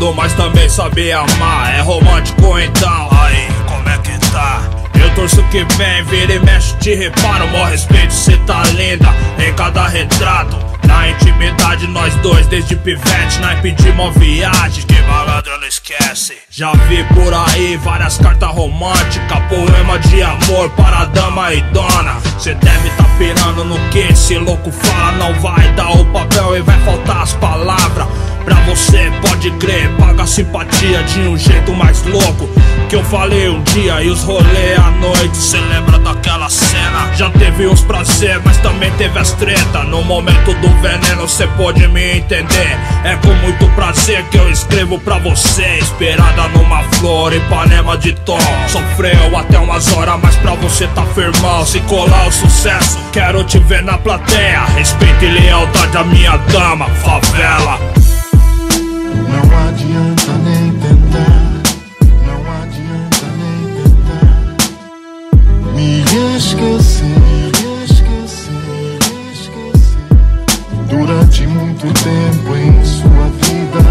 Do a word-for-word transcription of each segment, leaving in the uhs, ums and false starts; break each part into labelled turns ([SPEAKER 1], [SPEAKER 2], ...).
[SPEAKER 1] safado, mas também sabe amar. É romântico então, aí, como é que tá? Eu torço que vem, vira e mexe, te reparo. Mó respeito, cê tá linda em cada retrato. Na intimidade nós dois desde pivete, naipe de mó viagem, que malandro não esquece. Já vi por aí várias cartas românticas, poema de amor para dama e dona. Cê deve tá pirando no que esse louco fala. Não vai dar o papel e vai faltar as palavras. Pra você pode crer, paga a simpatia de um jeito mais louco que eu falei um dia e os rolê à noite. Cê lembra daquela cena? Já teve uns prazer, mas também teve as treta. No momento do veneno cê pode me entender. É com muito prazer que eu escrevo pra você. Inspirada numa flor, Ipanema de tom. Sofreu até umas horas, mas pra você tá firmão. Se colar o sucesso, quero te ver na plateia. Respeito e lealdade à minha dama, favela.
[SPEAKER 2] Não adianta nem tentar, não adianta nem tentar me esquecer, me esquecer, me esquecer. Durante muito tempo em sua vida,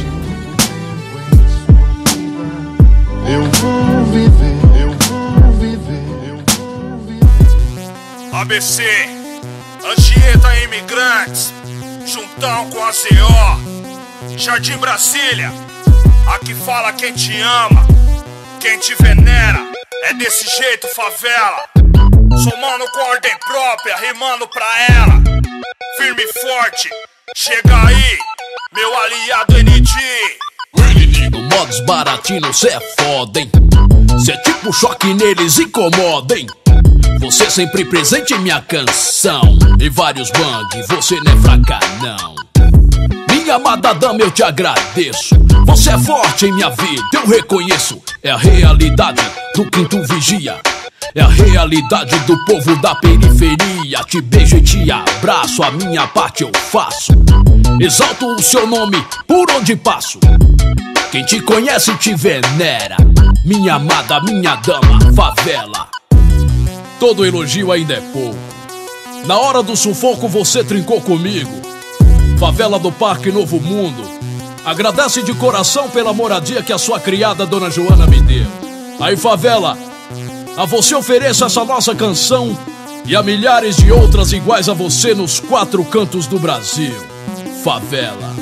[SPEAKER 2] eu vou viver, eu vou viver, eu vou viver.
[SPEAKER 1] A B C, Anchieta Imigrantes, juntão com a Z O, Jardim Brasília, aqui fala quem te ama, quem te venera, é desse jeito, favela. Sou mano com ordem própria, rimando pra ela, firme e forte, chega aí, meu aliado N D.
[SPEAKER 3] No modos baratinos cê é foda, hein? Cê é tipo choque neles, incomoda, hein? Você sempre presente em minha canção. Em vários bang, você não é fraca não. Minha amada dama, eu te agradeço. Você é forte em minha vida, eu reconheço. É a realidade do quinto vigia, é a realidade do povo da periferia. Te beijo e te abraço, a minha parte eu faço. Exalto o seu nome por onde passo. Quem te conhece te venera. Minha amada, minha dama, favela. Todo elogio ainda é pouco. Na hora do sufoco você trincou comigo. Favela do Parque Novo Mundo agradece de coração pela moradia que a sua criada Dona Joana me deu. Aí, favela, a você ofereço essa nossa canção e a milhares de outras iguais a você nos quatro cantos do Brasil. Favela.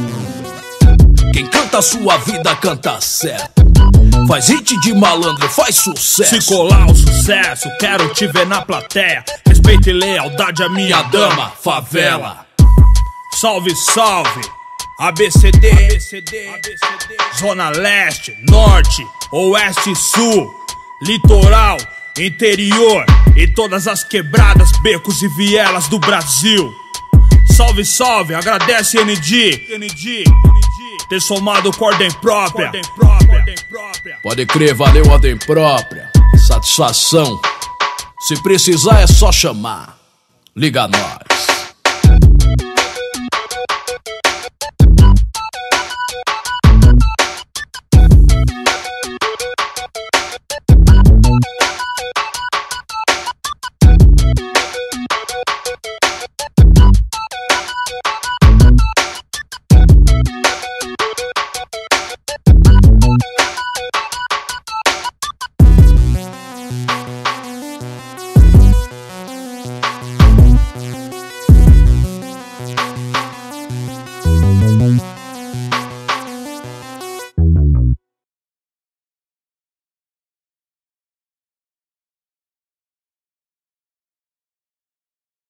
[SPEAKER 3] Quem canta a sua vida canta certo. Faz hit de malandro, faz sucesso.
[SPEAKER 1] Se colar o sucesso, quero te ver na plateia. Respeito e lealdade à minha dama, favela. Salve, salve, A B C D, Zona Leste, Norte, Oeste e Sul, Litoral, Interior e todas as quebradas, becos e vielas do Brasil. Salve, salve, agradece N D, ter somado com ordem própria.
[SPEAKER 3] Pode crer, valeu ordem própria, satisfação. Se precisar é só chamar, liga nós.